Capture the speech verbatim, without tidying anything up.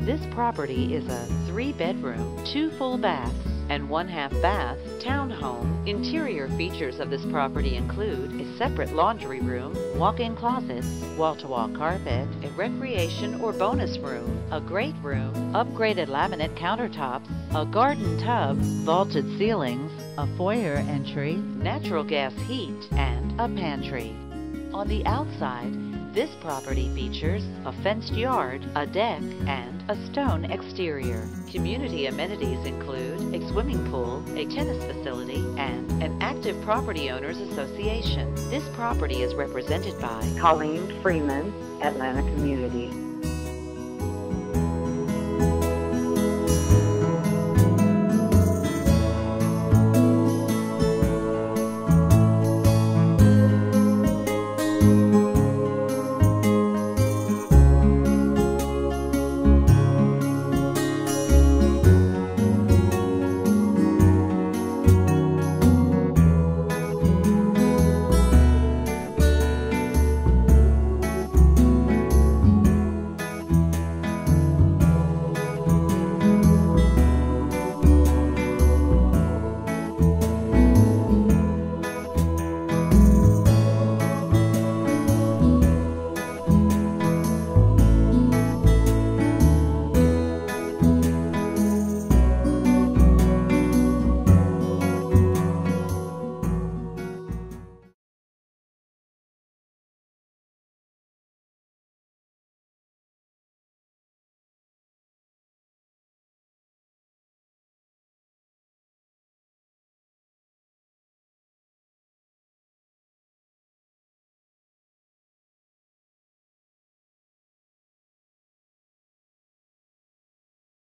This property is a three-bedroom, two full baths, and one half-bath townhome. Interior features of this property include a separate laundry room, walk-in closets, wall-to-wall carpet, a recreation or bonus room, a great room, upgraded laminate countertops, a garden tub, vaulted ceilings, a foyer entry, natural gas heat, and a pantry. On the outside, this property features a fenced yard, a deck, and a stone exterior. Community amenities include a swimming pool, a tennis facility, and an active property owners association. This property is represented by Colleen Freeman, Atlanta Community.